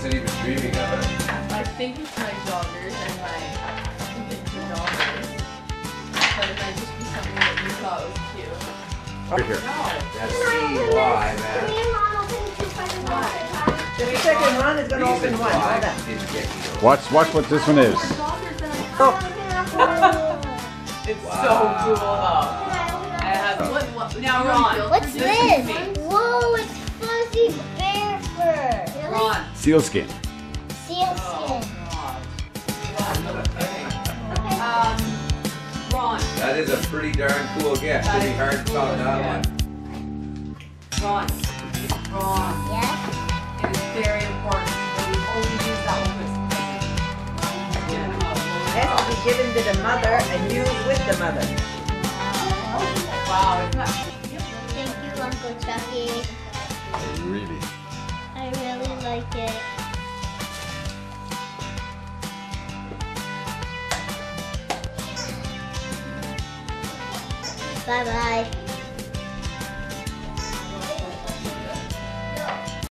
wasn't even dreaming of it. I think it's my joggers and my joggers. But it might just be something that you thought was cute. Right here. No. That's CY, man. Just a second, Ron is going to open one. Hold on. Didn't get me though. Watch what this one is. More joggers than I Oh. It's Wow. so cool though. It has what now Ron. What's this is this? me. Whoa, it's fuzzy bear fur. Ron. Seal skin. Seal Oh skin. God. Ron. That is a pretty darn cool gift. That Should be is hard to cool, top that yeah. one. Ron. Ron. Yes? It is very important that we only use that one with Has to be given to the mother and used with the mother. Wow, isn't that Thank you, Uncle Chucky. Really. I really like it. Bye-bye.